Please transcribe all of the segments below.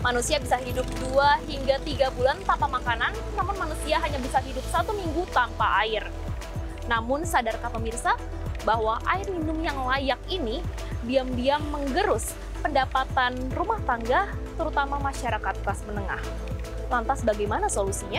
Manusia bisa hidup 2 hingga 3 bulan tanpa makanan, namun manusia hanya bisa hidup 1 minggu tanpa air. Namun, sadarkah pemirsa bahwa air minum yang layak ini diam-diam menggerus pendapatan rumah tangga, terutama masyarakat kelas menengah? Lantas bagaimana solusinya?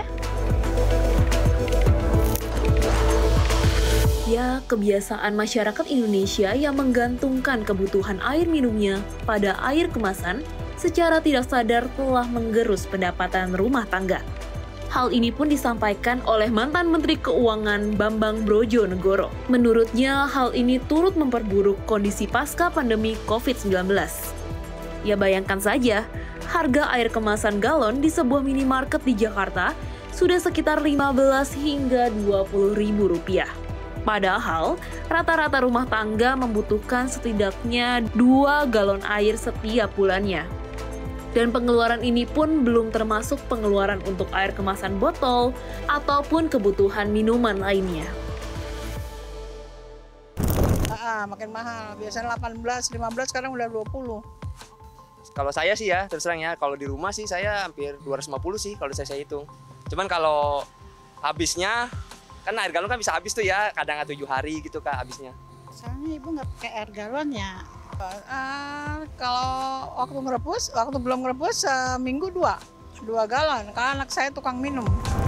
Ya, kebiasaan masyarakat Indonesia yang menggantungkan kebutuhan air minumnya pada air kemasan secara tidak sadar telah menggerus pendapatan rumah tangga. Hal ini pun disampaikan oleh mantan Menteri Keuangan Bambang Brojonegoro. Menurutnya, hal ini turut memperburuk kondisi pasca pandemi COVID-19. Ya, bayangkan saja, harga air kemasan galon di sebuah minimarket di Jakarta sudah sekitar 15 hingga 20 ribu rupiah. Padahal, rata-rata rumah tangga membutuhkan setidaknya 2 galon air setiap bulannya. Dan pengeluaran ini pun belum termasuk pengeluaran untuk air kemasan botol ataupun kebutuhan minuman lainnya. Makin mahal. Biasanya 18, 15, sekarang udah 20. Kalau saya sih ya, terus terang ya, kalau di rumah sih saya hampir 250 sih kalau saya hitung. Cuman kalau habisnya, kan air galon kan bisa habis tuh ya, kadang 7 hari gitu Kak habisnya. Soalnya ibu nggak pakai air galon ya. Kalau waktu belum ngerebus seminggu 2 galon. Kalau anak saya tukang minum.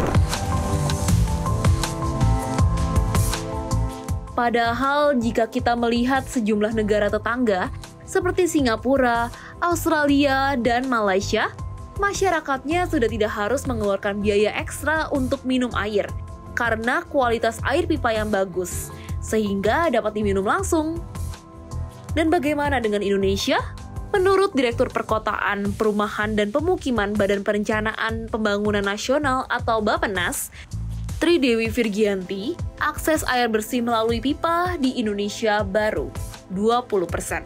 Padahal jika kita melihat sejumlah negara tetangga seperti Singapura, Australia, dan Malaysia, masyarakatnya sudah tidak harus mengeluarkan biaya ekstra untuk minum air karena kualitas air pipa yang bagus, sehingga dapat diminum langsung. Dan bagaimana dengan Indonesia? Menurut Direktur Perkotaan, Perumahan, dan Pemukiman Badan Perencanaan Pembangunan Nasional atau Bappenas, Tri Dewi Virgianti, akses air bersih melalui pipa di Indonesia baru 20%.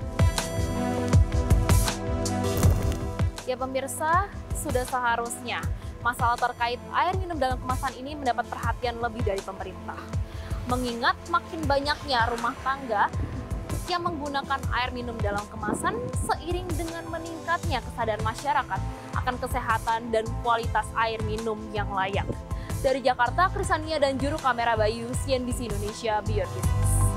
Ya pemirsa, sudah seharusnya masalah terkait air minum dalam kemasan ini mendapat perhatian lebih dari pemerintah. Mengingat makin banyaknya rumah tangga yang menggunakan air minum dalam kemasan seiring dengan meningkatnya kesadaran masyarakat akan kesehatan dan kualitas air minum yang layak. Dari Jakarta, Krisania dan juru kamera Bayu, CNBC Indonesia, Beyond Business.